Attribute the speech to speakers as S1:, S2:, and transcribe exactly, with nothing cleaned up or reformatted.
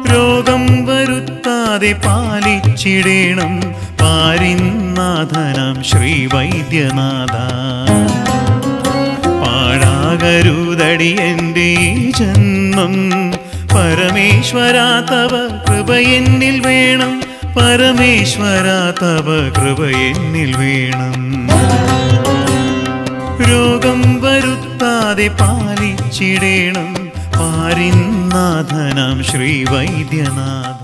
S1: രോഗം വരുത്താതെ പാലിച്ചിടേണം പാരിനാഥനാം ശ്രീവൈദ്യനാഥ. പാഴാകരുതടി എൻ്റെ ജന്മം പരമേശ്വരാ തവ കൃപയെന്നിൽ വേണം, പരമേശ്വരാ തവ കൃപയെന്നിൽ വേണം. രോഗം വരുത്താതെ പാലിച്ചിടേണം പാരിനാഥനാം ശ്രീവൈദ്യനാഥ.